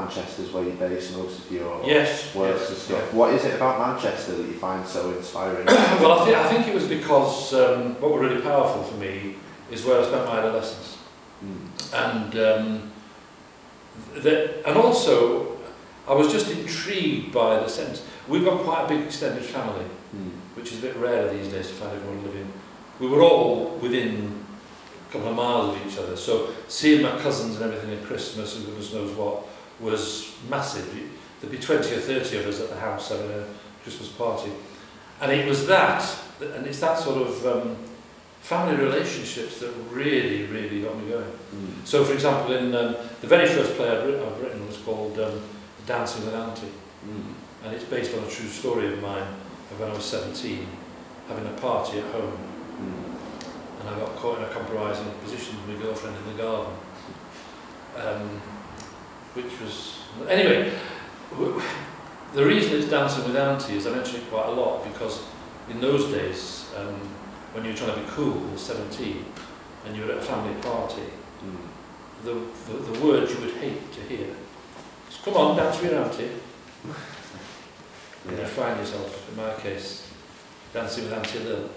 Manchester's where you base most of your works and stuff. Yeah. What is it about Manchester that you find so inspiring? Well, I think it was because what was really powerful for me is where I spent my adolescence. And also I was just intrigued by the sense. We've got quite a big extended family, which is a bit rarer these days to find everyone living. We were all within a couple of miles of each other, so seeing my cousins and everything at Christmas and goodness knows what was massive. There'd be 20 or 30 of us at the house having a Christmas party. And it was that, and it's that sort of family relationships that really, really got me going. So, for example, in the very first play I've written was called Dancing with Auntie, and it's based on a true story of mine of when I was 17, having a party at home, and I got caught in a compromising position with my girlfriend in the garden, which was... Anyway, the reason it's Dancing with Auntie is I mention it quite a lot because in those days, when you were trying to be cool at 17 and you were at a family party, the words you would hate to hear is, come on, dance with your auntie. And you find yourself, in my case, dancing with Auntie Lil.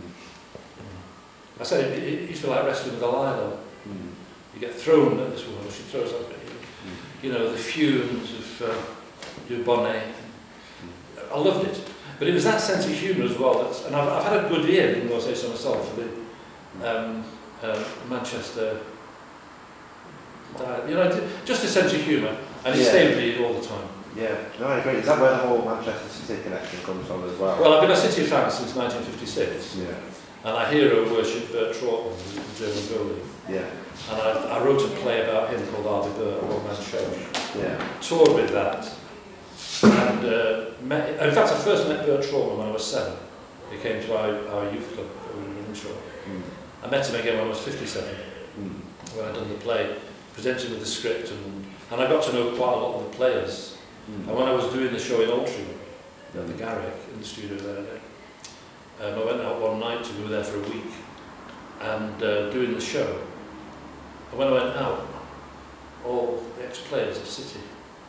I said it used to be like wrestling with a lilo. You get thrown at this woman, she throws up at you. You know, the fumes of du bonnet. I loved it. But it was that sense of humour as well. And I've had a good ear, even though I say so myself, for the Manchester, you know, just a sense of humour. And it stayed with me all the time. Yeah, no, I agree. Is that where the whole Manchester City connection comes from as well? Well, I've been a City fan since 1956. Yeah. And I hero worship Trotman, the German goalie. Yeah. And I wrote a play about him called Arty Sunshine, a one-man show. Yeah. Toured with that. And in fact, I first met Bert Trotman when I was 7. He came to our youth club over in Cronshaw. I met him again when I was 57, when I'd done the play, presented with the script, and I got to know quite a lot of the players. And when I was doing the show in Altrincham, at the Garrick, in the studio there, I went out one night to go there for a week, and doing the show. And when I went out, all the ex-players of City,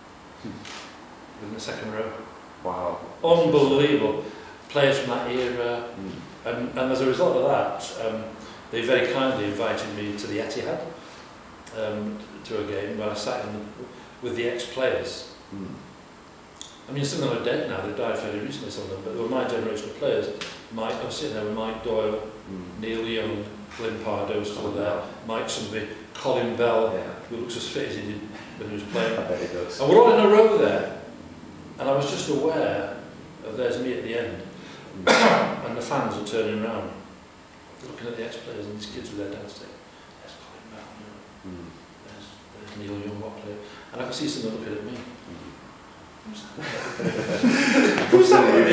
in the second row. Wow. Unbelievable. Players from that era. And as a result of that, they very kindly invited me to the Etihad, to a game where I sat with the ex-players. I mean, some of them are dead now, they've died fairly recently, some of them, but they were my generation of players. I was sitting there with Mike Doyle, Neil Young, Glyn Pardoe still there, Mike somebody, Colin Bell, who looks as fit as he did when he was playing. I bet he does. And we're all in a row there, and I was just aware of there's me at the end, and the fans are turning around, looking at the ex-players and these kids with their dads saying, there's Colin Bell, there's Neil Young, what player, and I could see some of them looking at me. Who's that one?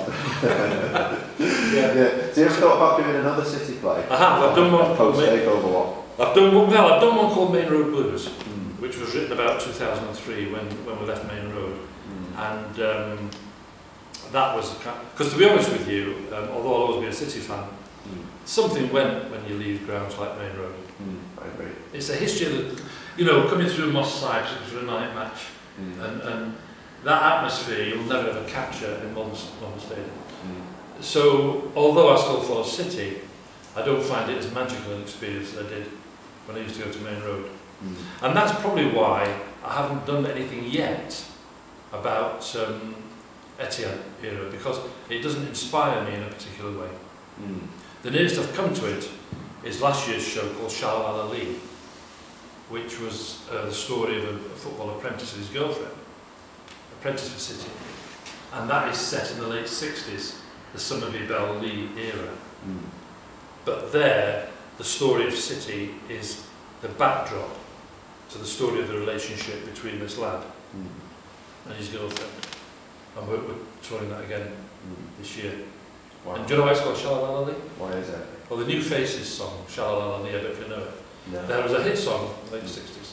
Yeah. So you ever thought about doing another City play? I have. I've done one. Post-takeover one. I've done one called Main Road Blues, which was written about 2003 when we left Main Road, and that was because, to be honest with you, although I'll always be a City fan, something went when you leave grounds like Main Road. I agree. It's a history that, you know, coming through Moss Side for a night match, and that atmosphere you'll never ever capture in modern stadium. So, although I still follow City, I don't find it as magical an experience as I did when I used to go to Main Road. And that's probably why I haven't done anything yet about Etihad era, because it doesn't inspire me in a particular way. The nearest I've come to it is last year's show called Shalal Ali, which was the story of a football apprentice and his girlfriend, apprentice for City, and that is set in the late 60s, the Somerby Bell Lee era. But there, the story of City is the backdrop to the story of the relationship between this lad and his girlfriend. And we're touring that again this year. Wow. And do you know why it's called Shalal Ali? Why is it? Well, the New Faces song, Shalal Ali, I don't know if you know it. No. There was a hit song in the late 60s.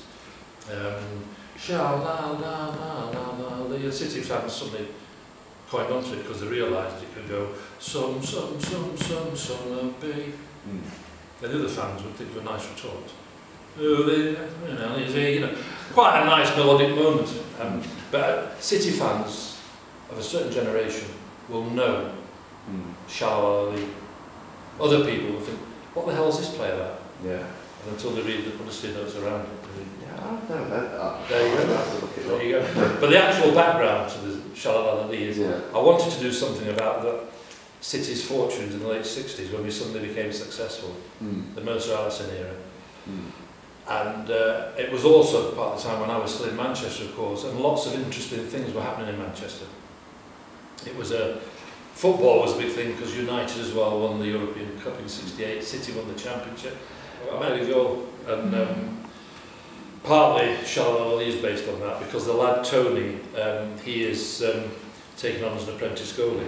Shalal Ali. The City fans suddenly coined onto it because they realised it could go summer bay. And the other fans would think of a nice retort. There's a, quite a nice melodic moment. But City fans of a certain generation will know Shallow. Other people will think, what the hell is this play about? Yeah. And until they read the publicity notes around it. Yeah, I've never heard that. There you go. There you go. But the actual background to the Shallow is, I wanted to do something about the City's fortunes in the late 60s when we suddenly became successful, the Mercer Allison era. And it was also part of the time when I was still in Manchester, of course, and lots of interesting things were happening in Manchester. It was football was a big thing because United as well won the European Cup in '68. City won the championship. There you go. And partly Shallow is based on that because the lad Tony, he is taken on as an apprentice goalie.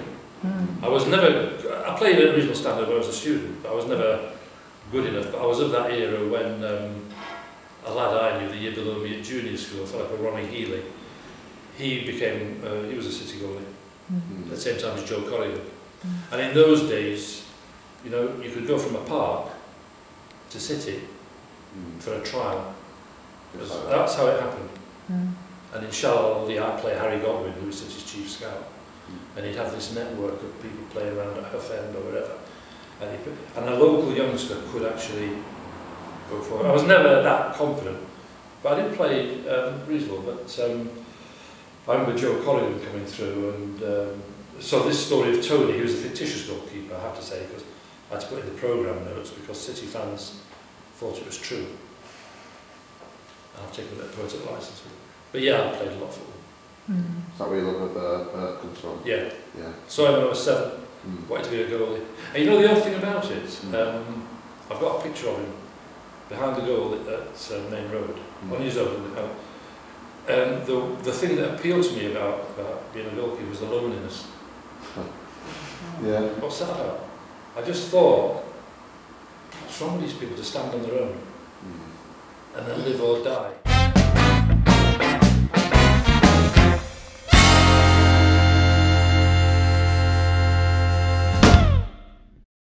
I played at a regional standard when I was a student, but I was never good enough. But I was of that era when a lad I knew the year below me at junior school, a fellow called Ronnie Healy, he was a City goalie at the same time as Joe Corrigan. And in those days, you could go from a park to City for a trial. That's how it happened. And in Shallow, I'd play Harry Godwin, who was City's chief scout, and he'd have this network of people playing around at Huff End or wherever. And a local youngster could actually go forward. I was never that confident, but I did play reasonable. But I remember Joe Corrigan coming through, and so this story of Tony, he was a fictitious goalkeeper, I have to say, because I had to put in the programme notes because City fans thought it was true. And I've taken a bit of poetic licence with it. But yeah, I played a lot of football. Is that where your love of comes from? Yeah. So when I was 7, wanted to be a goalie. And the other thing about it, I've got a picture of him behind the goal at Main Road, on his own. The thing that appealed to me about being a goalkeeper was the loneliness. What's that about? I just thought, what's wrong with these people to stand on their own and then live or die?